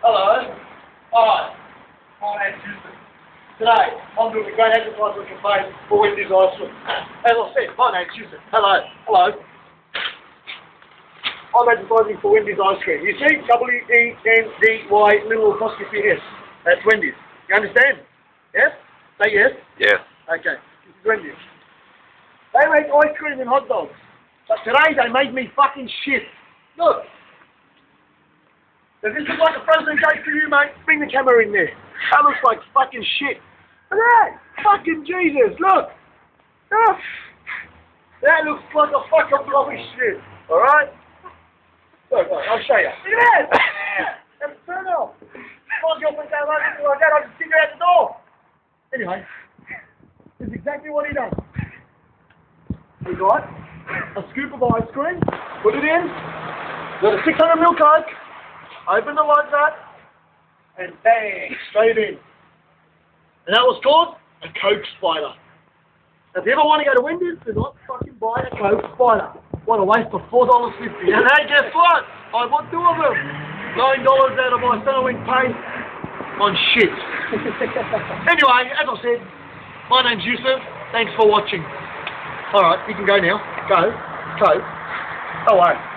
Hello. Hi. My name's Yusuf. Today, I'm doing a great advertisement campaign for Wendy's Ice Cream. As I said, my name's Yusuf. Hello. Hello. I'm advertising for Wendy's Ice Cream. You see? W-E-N-D-Y, little apostrophe S. That's Wendy's. You understand? Yes? Say yes? Yes. Okay. This is Wendy's. They make ice cream and hot dogs. But today they made me fucking shit. Look. Does this look like a Frozen cake for you, mate? Bring the camera in there. That looks like fucking shit. Look at that. Fucking Jesus, look. Ah. That looks like a fucking blobby shit. Alright? Look, I'll show you. Look at that. That's turn off. My girlfriend came over and like that, I'll just kick her out the door. Anyway, this is exactly what he does. We got a scoop of ice cream, put it in, got a 600ml Coke, open it like that, and bang, straight in. And that was called a Coke Spider. If you ever want to go to Wendy's, do not fucking buy a Coke Spider. What a waste of $4.50. And hey, guess what? I bought 2 of them. $9 out of my Centrelink pay on shit. Anyway, as I said, my name's Yusuf. Thanks for watching. Alright, you can go now. Go. Go. Away.